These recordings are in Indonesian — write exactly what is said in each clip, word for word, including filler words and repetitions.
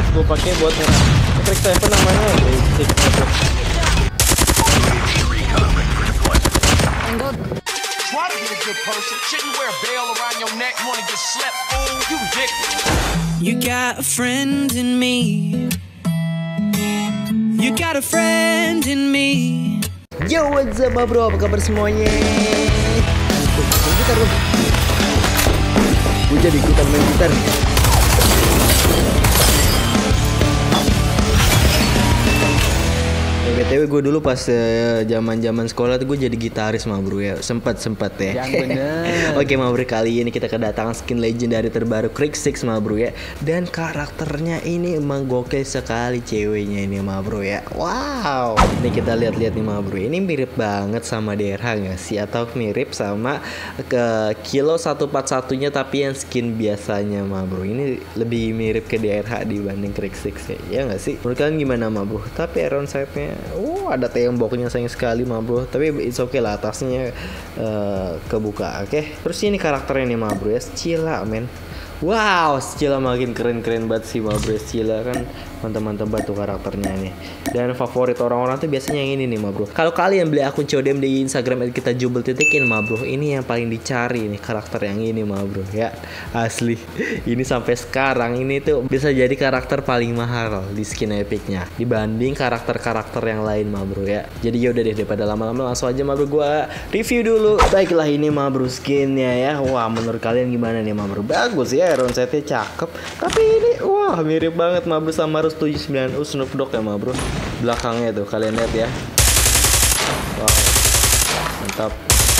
gue pakai buat nyerang. Trik saya apa namanya? Basic. Try to be a good person. Shouldn't wear a bell around your neck. Wanna get slept? Fool, you dick. You got a friend in me. You got a friend in me. Yo, what's up bro? Apa kabar semuanya? Main gitar bro. Gue jadi ikutan main gitar. B T W gue dulu pas zaman-zaman uh, sekolah tuh gue jadi gitaris mah bro ya. Sempat-sempat ya. Yang bener. Oke mah bro, kali ini kita kedatangan skin legendary terbaru Krixix mah bro ya. Dan karakternya ini emang gokil sekali ceweknya ini mah bro ya. Wow. Ini kita lihat-lihat nih mah bro. Ini mirip banget sama D R H gak sih? Atau mirip sama ke Kilo seratus empat puluh satu-nya tapi yang skin biasanya mah bro. Ini lebih mirip ke D R H dibanding Krixix ya. Ya gak sih? Menurut kalian gimana mah bro? Tapi around side-nya oh ada temboknya sayang sekali mah bro. Tapi it's okay lah, atasnya uh, kebuka. Oke okay? Terus ini karakternya nih mah bro ya, Scilla men. Wow, Scilla makin keren-keren banget sih mah bro. Scilla kan mantap-mantap banget tuh karakternya nih. Dan favorit orang-orang tuh biasanya yang ini nih mah bro. Kalau kalian beli akun C O D M di Instagram kita jubel titikin mah bro, ini yang paling dicari nih karakter yang ini mah bro ya. Asli. Ini sampai sekarang ini tuh bisa jadi karakter paling mahal di skin epicnya dibanding karakter-karakter yang lain mah bro ya. Jadi yaudah deh, daripada lama-lama langsung aja mah bro gua review dulu. Baiklah, ini mah bro skinnya ya. Wah, menurut kalian gimana nih mah bro? Bagus ya, iron setnya cakep. Tapi ini wah mirip banget mah bro sama Rus tujuh sembilan U Snoop Dogg ya mah bro. Belakangnya tuh kalian lihat ya. Wow, mantap.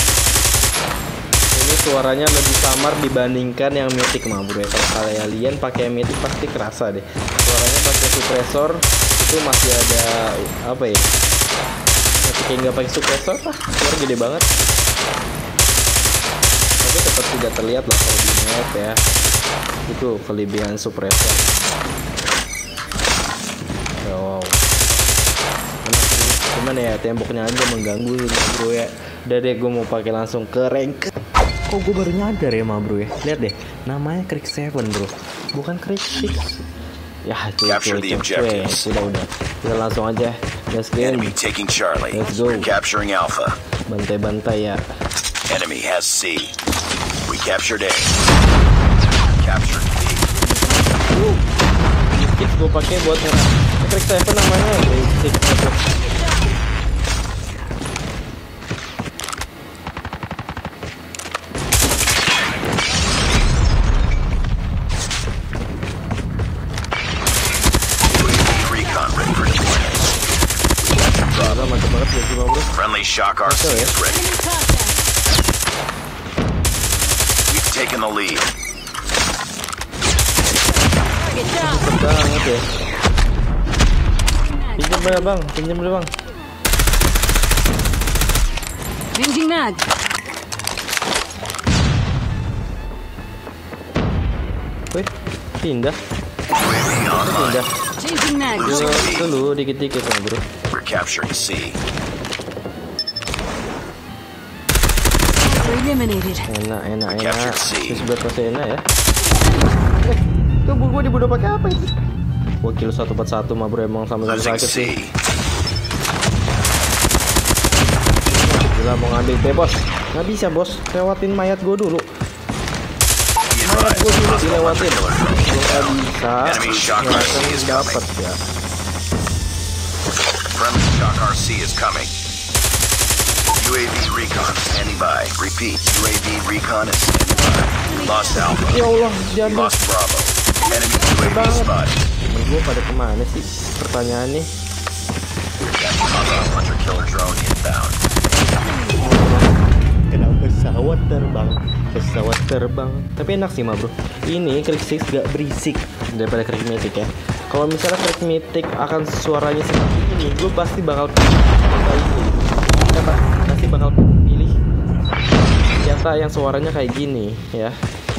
Ini suaranya lebih samar dibandingkan yang mythic mah bro ya. Kalau kalian pakai mythic pasti kerasa deh. Suaranya pakai suppressor itu masih ada apa ya? Masih kayak nggak pakai suppressor lah. Suara gede banget. Tapi tetap tidak terlihat lah kalau di map ya. Itu kelebihan suppressor. Wow. Cuman ya temboknya aja mengganggu bro ya. Udah deh, gue mau pakai langsung ke rank. Kok gue baru nyadar ya mah bro ya. Lihat deh, namanya Krix tujuh bro, bukan Krixix. Ya cuy cuy cuy. Udah udah. Kita langsung aja. Let's go. Enemy taking Charlie. Let's go. We're capturing Alpha. Bantai-bantai ya. Enemy has C. We captured A. Captured B. Uh. Kit gue pakai buat nyerang. Krix tujuh namanya Krixix. Friendly shock R C is ready. We've taken the lead. Cepet banget ya. Pinjam dulu bang, pinjam dulu bang. Changing mag. Wih, pindah. Pindah. Changing mag. Dulu dikit-dikit ya bro. We're capturing C. Eliminated. Enak, enak, enak. Captured C. Sebelah pasti enak ya. Eh, tuh gue dibunuh pakai apa itu? Gua Kilo seratus empat puluh satu mah bro, emang sama-sama Losing sakit C. sih. Gila mau ngambil B bos. Nggak bisa bos, lewatin mayat gue dulu. Mayat gue dulu dilewatin. Gue nggak bisa. Enemy shock R C is coming. Dapet ya. Friendly shock R C is coming. U A V recon standing by. Repeat, U A V recon is standing by. Lost Alpha. Ya Allah, jangan. Lost Bravo. Enemy U A V spotted. Gue pada kemana sih? Pertanyaannya. Hunter killer drone inbound. Kenapa pesawat terbang? Pesawat terbang. Tapi enak sih mah bro. Ini Krixix gak berisik daripada Krix Mythic ya. Kalau misalnya Krix Mythic akan suaranya seperti ini, gue pasti bakal pilih. Apa? Pasti bakal pilih senjata yang suaranya kayak gini ya.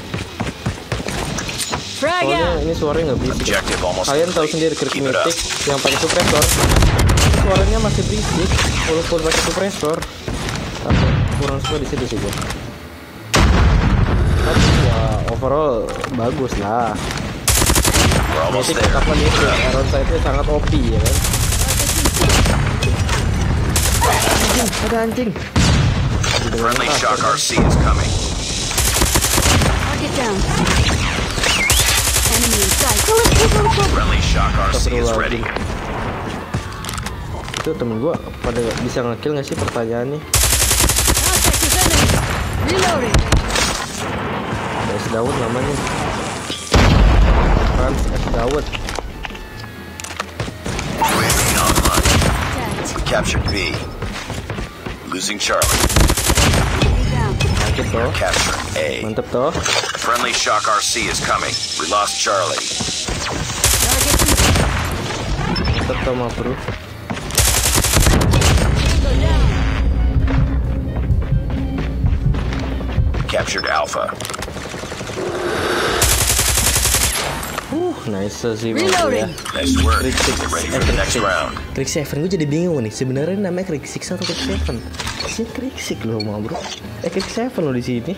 Soalnya ini suaranya nggak berisik. Kalian tahu sendiri Krix Mythic yang pakai suppressor, suaranya masih berisik walaupun pakai suppressor. Tapi kurang suka di situ sih gue. Tapi ya overall bagus lah. Almost Mythic there. kapan itu Iron Sight-nya sangat O P ya kan. Anjing, ada anjing. Friendly Shock R C is coming. Target down. Enemy in sight. Friendly Shock R C is ready. Itu temen gua pada bisa ngekill nggak sih pertanyaannya? Contact with enemy. Reloading. S Dawud namanya. Rans S Dawud. U A V online. Attacked. We captured B. Losing Charlie. Enemy down. Sakit toh. Capturing A. Mantep toh. Friendly Shock R C is coming. We lost Charlie. Target complete. Mantep toh mah bro. Tango down. Captured Alpha. Uh, nice sih bro ya. Reloading. Nice work. Crick six. Get ready for the next round. Crick seven gue jadi bingung nih. Sebenarnya namanya Crick six atau Crick seven? Si Crick six loh mah bro. Eh Crick seven loh di sini.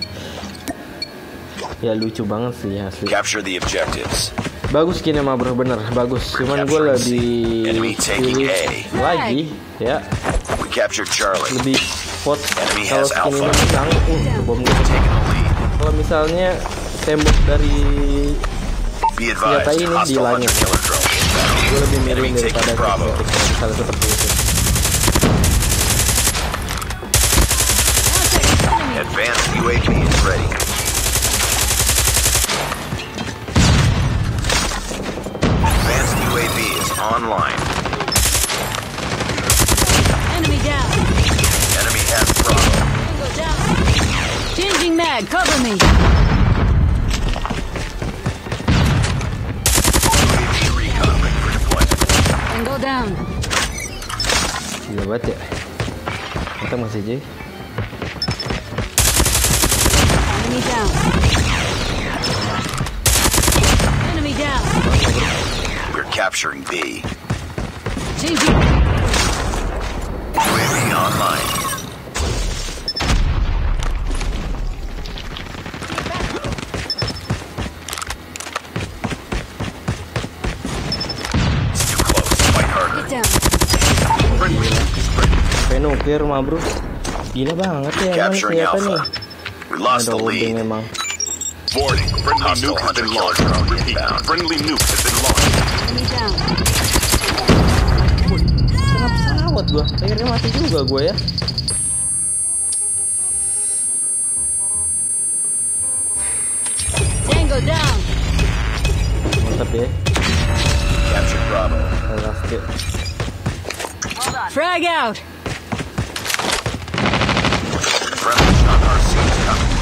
Ya lucu banget sih asli. Capture the objectives. Bagus skinnya mah bro, bener bagus. Cuman gue lebih Enemy taking pilih A. lagi ya, We captured Charlie. lebih spot Enemy kalau has skin ini Alpha. menang. Uh, bom gue. Taking the lead. Kalau misalnya tembok dari Be senjata advised, ini hostile dilangin. hunter killer drone inbound. Gue lebih milih Enemy taking daripada Bravo. kosmetik misalnya seperti itu. Contact with enemy. Advanced U A V is ready. Advanced U A V is online. Enemy down. Enemy has Bravo. Tango down. Changing mag. Cover me. U A V recon ready for deployment. Tango down. Gila banget ya. Kita masih J. Enemy down. Enemy down. We're capturing B. Changing. U A V online. It's too close. Fight harder. Get down. Friendly nuke is ready. Sampai nuklir mah bro. Gila banget ya emang Capturing siapa nih. Alpha. We lost Ada the holding lead. memang. Warning, friendly Hostile nuke has hunter been killer launched. drone Repeat, inbound. friendly nuke has been launched. Enemy down. Kena pesawat gua. Akhirnya mati juga gua ya. Tango down. Mantap ya. Captured Bravo. Last hit. Frag out. Friendly Shock R C is coming.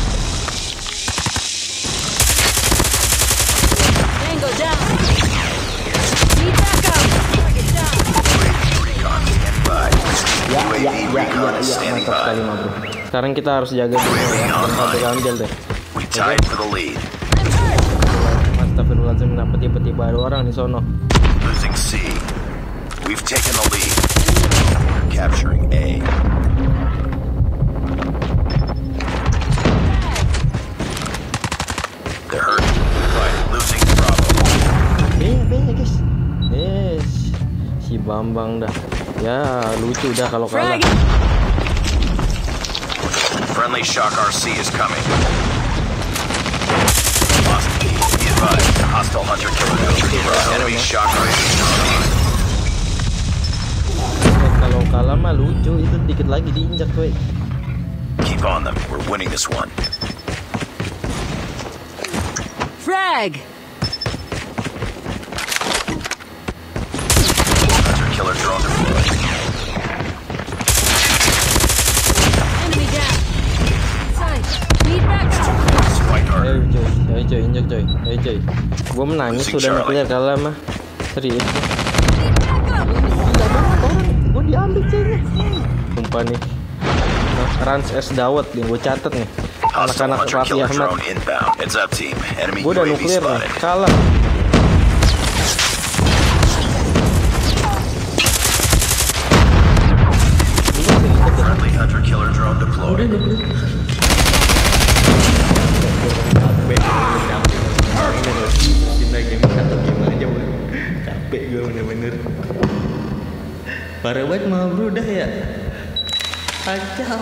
Tango down. Need backup. Target down. U A V recon standing by. Ya, U A V ya, ya, recon ya, is ya, standing mantap sekali by. mah bro. Sekarang kita harus jaga dulu ya, jangan sampai ganjel deh. We tied for the lead. I'm hurt. Astagfirullahaladzim, kenapa tiba-tiba ada orang di sono? Losing C. We've taken the lead. We're capturing A. They're hurt. Right. Losing Bravo. Iya, iya guys. Yes, si Bambang dah. Ya lucu dah kalau kalah. Frag. Friendly Shock R C is coming. Lost B. Be advised. Hostile hunter killer drone. Enemy Shock R C online. Kalau kalah mah lucu, itu dikit lagi diinjak tuh. Keep on them. We're winning this one. Frag. Hunter killer drone deployed. Enemy down. Sight. Need backup. Fight Ayo harder. coy, ayo coy, injak coy, ayo coy. Gua menangis Losing sudah Charlie. nuklir kalah mah. Serius. Need backup. Gila banget orang, gua diambil ceweknya. Sumpah nih. Nah, Rans S Dawud nih, gua catet nih. Hostile Anak-anak hunter Raffi killer Ahmad. drone inbound. Heads up, team. Enemy Gua U udah A V nuklir nih, spotted. kalah. Friendly hunter killer drone deployed. Ini game satu game aja gue bener-bener. Parah banget mah bro, udah ya. Kacau.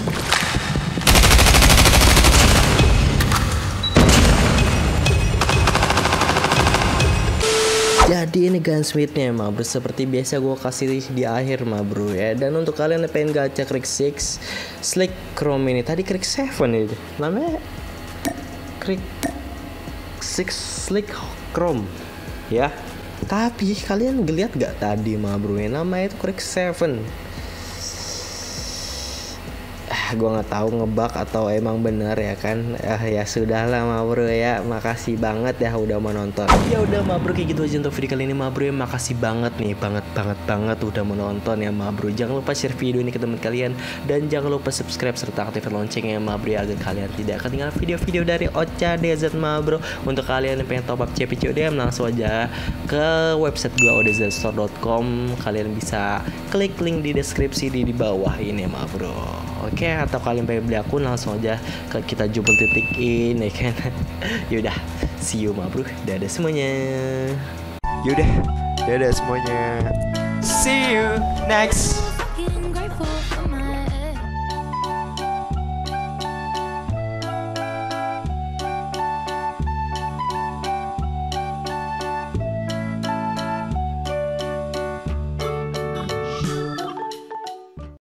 Jadi ini gunsmithnya mah bro, seperti biasa gue kasih di akhir mah bro ya. Dan untuk kalian yang pengen gacha Krik enam Slick Chrome ini, tadi Krik tujuh itu namanya Krik enam Slick Chrome ya. Tapi kalian ngeliat gak tadi mah bro ya, namanya itu Krik tujuh. Gue nggak tahu ngebug atau emang bener ya kan. Ah ya sudahlah ma bro ya, makasih banget ya udah mau nonton. Ya udah ma bro, kayak gitu aja untuk video kali ini ma bro ya. Makasih banget nih, banget banget banget udah mau nonton ya ma bro. Jangan lupa share video ini ke teman kalian dan jangan lupa subscribe serta aktifkan loncengnya ma bro ya, agar kalian tidak ketinggalan video-video dari Ocha D Z ma bro. Untuk kalian yang pengen top up C P C O D M, langsung aja ke website gua o d z store dot com. Kalian bisa klik link di deskripsi di, di bawah ini ma bro. Oke, atau kalian pengen beli akun, langsung aja ke kita jubel titik in ya kan. Yaudah, see you ma bro, dadah semuanya. Yaudah, dadah semuanya. See you next